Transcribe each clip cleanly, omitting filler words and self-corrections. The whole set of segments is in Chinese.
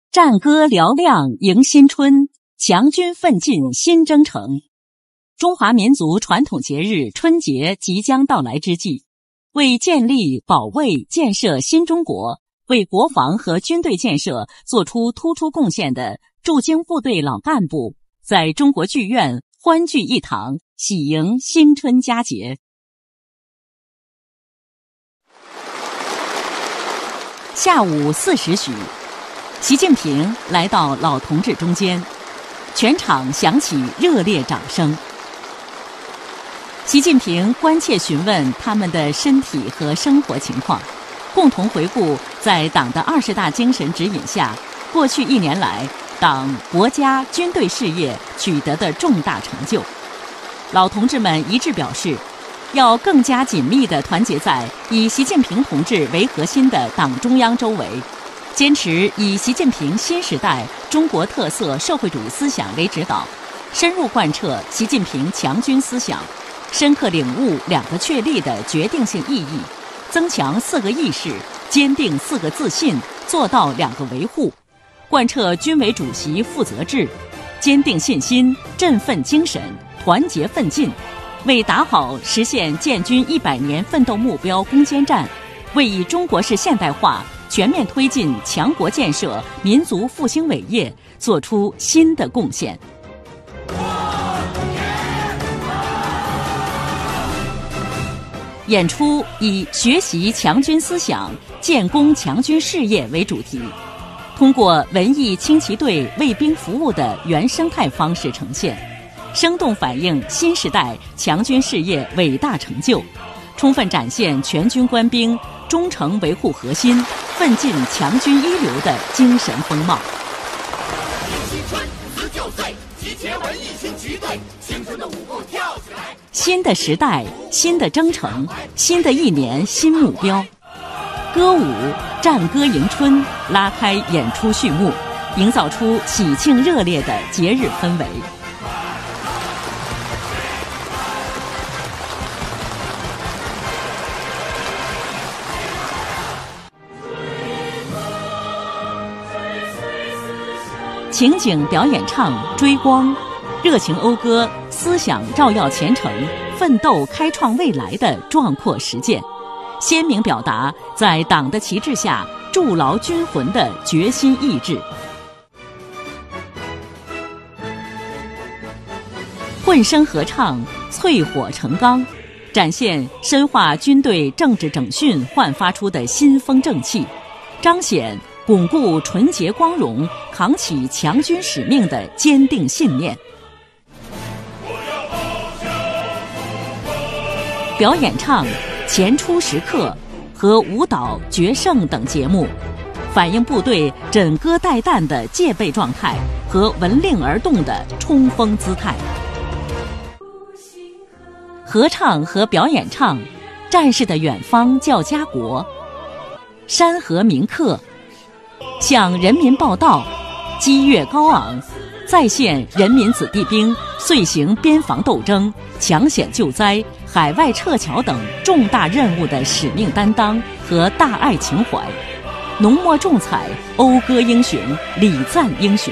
战歌嘹亮迎新春，强军奋进新征程。中华民族传统节日春节即将到来之际，为建立、保卫、建设新中国，为国防和军队建设做出突出贡献的驻京部队老干部，在中国剧院欢聚一堂，喜迎新春佳节。下午4时许，习近平来到老同志中间，全场响起热烈掌声。习近平关切询问他们的身体和生活情况，共同回顾在党的20大精神指引下，过去1年来党、国家、军队事业取得的重大成就。老同志们一致表示，要更加紧密地团结在以习近平同志为核心的党中央周围，坚持以习近平新时代中国特色社会主义思想为指导，深入贯彻习近平强军思想，深刻领悟2个确立的决定性意义，增强4个意识，坚定4个自信，做到2个维护，贯彻军委主席负责制，坚定信心，振奋精神，团结奋进，为打好实现建军100年奋斗目标攻坚战，为以中国式现代化全面推进强国建设、民族复兴伟业做出新的贡献。演出以学习强军思想、建功强军事业为主题，通过文艺轻骑队为兵服务的原生态方式呈现，生动反映新时代强军事业伟大成就，充分展现全军官兵忠诚维护核心、奋进强军一流的精神风貌。新春19岁，集结文艺轻骑队，青春的舞步跳起来。新的时代，新的征程，新的1年新目标。歌舞、战歌迎春，拉开演出序幕，营造出喜庆热烈的节日氛围。情景表演唱追光，热情讴歌思想照耀前程、奋斗开创未来的壮阔实践，鲜明表达在党的旗帜下筑牢军魂的决心意志。混声合唱淬火成钢，展现深化军队政治整训焕发出的新风正气，彰显巩固纯洁光荣、扛起强军使命的坚定信念。表演唱、前出时刻和舞蹈、决胜等节目，反映部队枕戈待旦的戒备状态和闻令而动的冲锋姿态。合唱和表演唱，战士的远方叫家国，山河铭刻，向人民报道，激越高昂，再现人民子弟兵遂行边防斗争、抢险救灾、海外撤侨等重大任务的使命担当和大爱情怀，浓墨重彩，讴歌英雄，礼赞英雄。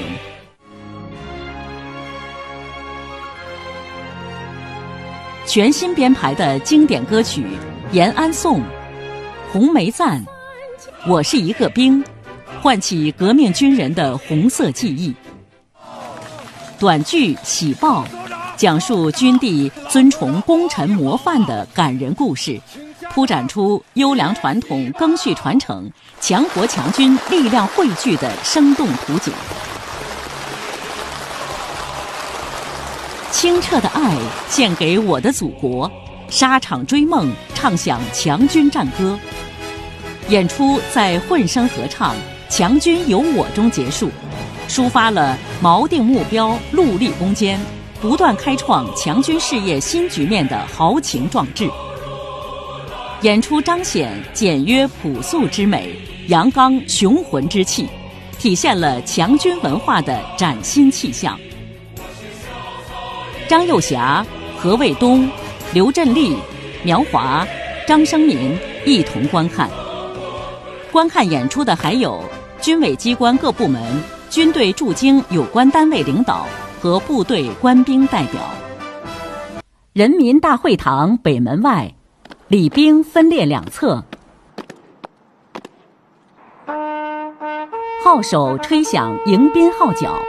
全新编排的经典歌曲《延安颂》《红梅赞》《我是一个兵》，唤起革命军人的红色记忆。短剧《喜报》讲述军地尊崇功臣模范的感人故事，铺展出优良传统赓续传承、强国强军力量汇聚的生动图景。清澈的爱献给我的祖国，沙场追梦唱响强军战歌。演出在混声合唱、强军有我中结束，抒发了锚定目标、戮力攻坚、不断开创强军事业新局面的豪情壮志。演出彰显简约朴素之美，阳刚雄浑之气，体现了强军文化的崭新气象。张幼霞、何卫东、刘振利、苗华、张生民一同观看。观看演出的还有军委机关各部门、军队驻京有关单位领导和部队官兵代表。人民大会堂北门外，礼兵分列两侧，号手吹响迎宾号角。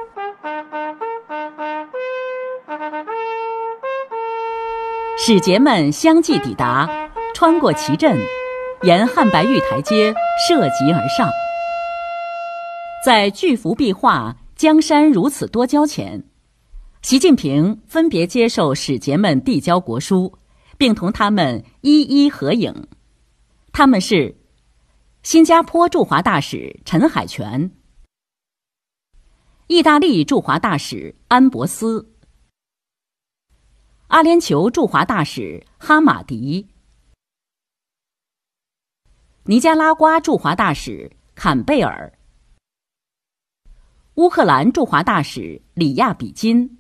使节们相继抵达，穿过旗阵，沿汉白玉台阶涉级而上。在巨幅壁画“江山如此多娇”前，习近平分别接受使节们递交国书，并同他们一一合影。他们是新加坡驻华大使陈海泉、意大利驻华大使安博斯、阿联酋驻华大使哈马迪、尼加拉瓜驻华大使坎贝尔、乌克兰驻华大使里亚比金、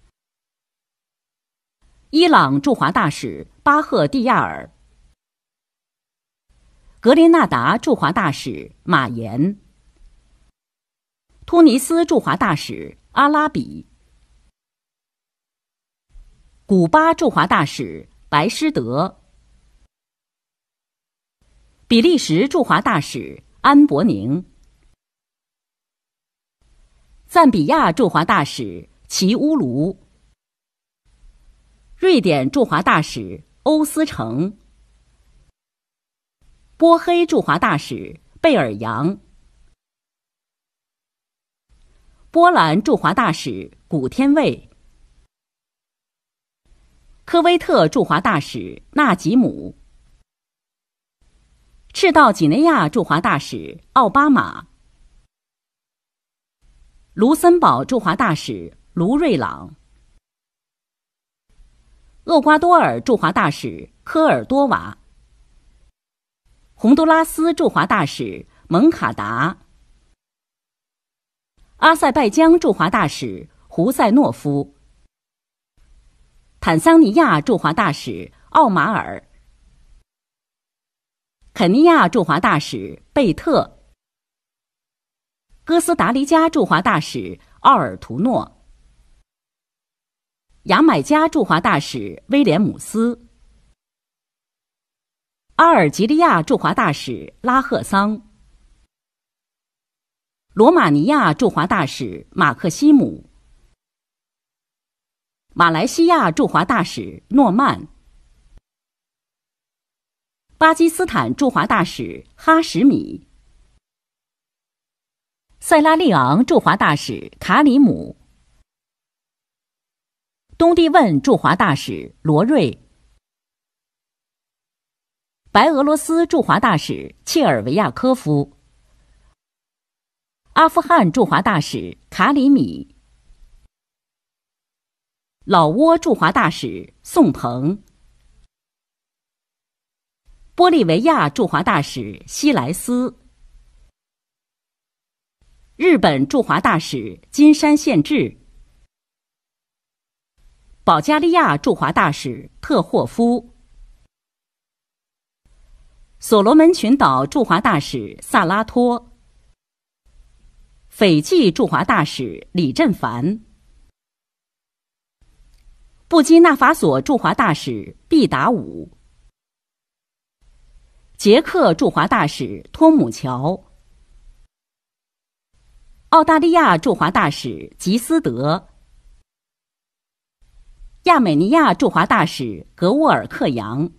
伊朗驻华大使巴赫蒂亚尔、格林纳达驻华大使马岩、突尼斯驻华大使阿拉比、古巴驻华大使白施德、比利时驻华大使安博宁、赞比亚驻华大使齐乌卢、瑞典驻华大使欧思成、波黑驻华大使贝尔扬、波兰驻华大使古天卫、科威特驻华大使纳吉姆、赤道几内亚驻华大使奥巴马、卢森堡驻华大使卢瑞朗、厄瓜多尔驻华大使科尔多瓦、洪都拉斯驻华大使蒙卡达、阿塞拜疆驻华大使胡塞诺夫、坦桑尼亚驻华大使奥马尔、肯尼亚驻华大使贝特、哥斯达黎加驻华大使奥尔图诺、牙买加驻华大使威廉姆斯、阿尔及利亚驻华大使拉赫桑、罗马尼亚驻华大使马克西姆、马来西亚驻华大使诺曼、巴基斯坦驻华大使哈什米、塞拉利昂驻华大使卡里姆、东帝汶驻华大使罗瑞、白俄罗斯驻华大使切尔维亚科夫、阿富汗驻华大使卡里米、老挝驻华大使宋鹏、玻利维亚驻华大使希莱斯、日本驻华大使金山宪治、保加利亚驻华大使特霍夫、所罗门群岛驻华大使萨拉托、斐济驻华大使李振凡、布基纳法索驻华大使毕达武、捷克驻华大使托姆乔、澳大利亚驻华大使吉斯德、亚美尼亚驻华大使格沃尔克扬。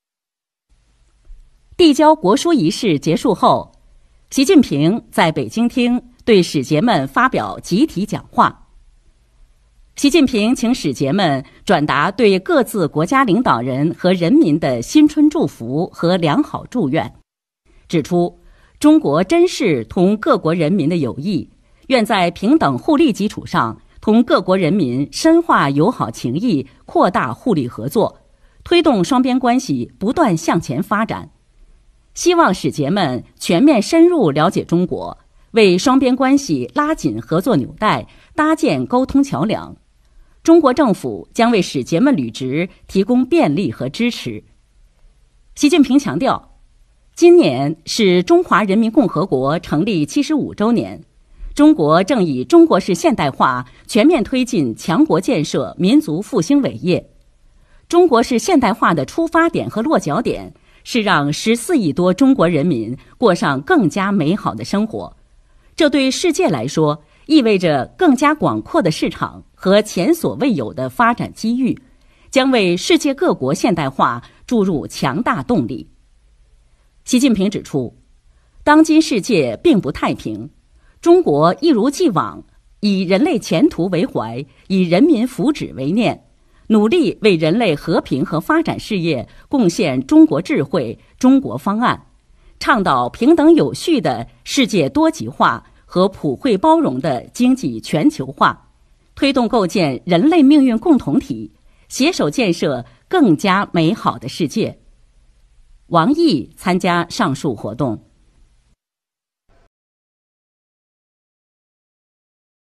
递交国书仪式结束后，习近平在北京厅对使节们发表集体讲话。习近平请使节们转达对各自国家领导人和人民的新春祝福和良好祝愿，指出中国珍视同各国人民的友谊，愿在平等互利基础上同各国人民深化友好情谊，扩大互利合作，推动双边关系不断向前发展。希望使节们全面深入了解中国，为双边关系拉紧合作纽带，搭建沟通桥梁。中国政府将为使节们履职提供便利和支持。习近平强调， 今年是中华人民共和国成立75周年，中国正以中国式现代化全面推进强国建设民族复兴伟业。中国式现代化的出发点和落脚点是让14亿多中国人民过上更加美好的生活，这对世界来说意味着更加广阔的市场和前所未有的发展机遇，将为世界各国现代化注入强大动力。习近平指出，当今世界并不太平，中国一如既往以人类前途为怀，以人民福祉为念，努力为人类和平和发展事业贡献中国智慧、中国方案，倡导平等有序的世界多极化和普惠包容的经济全球化，推动构建人类命运共同体，携手建设更加美好的世界。王毅参加上述活动。